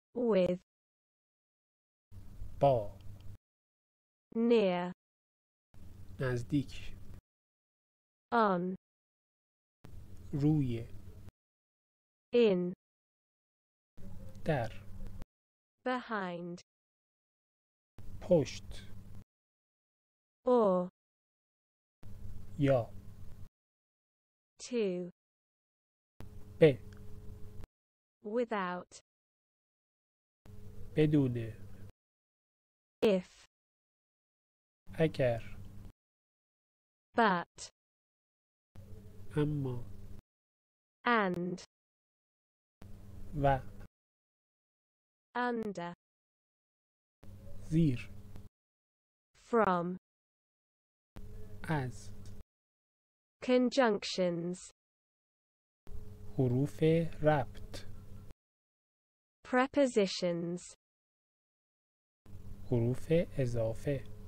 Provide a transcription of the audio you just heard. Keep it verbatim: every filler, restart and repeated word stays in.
with, با near, نزدیک on, روی in, در behind, پشت or, یا to, به without, بدون if, اگر but, اما and, و under, زیر from, از conjunctions, حروف ربط prepositions, حروف اضافه